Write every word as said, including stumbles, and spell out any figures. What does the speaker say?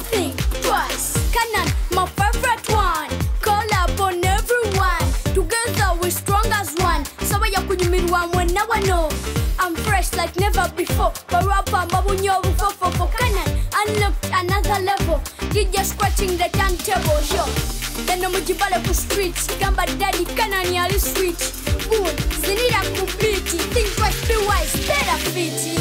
think twice. Canaan, my favorite one. Call up on everyone. Together we're strong as one. So I could one when now I know. I'm fresh like never before. Barapa, Babunyo, for Canaan. Unlocked another level. D J scratching the turntable show. Then no mujibale ku streets. Gamba daddy Canaan yali sweet. Good, zinira complete. Think twice, be wise, better fit.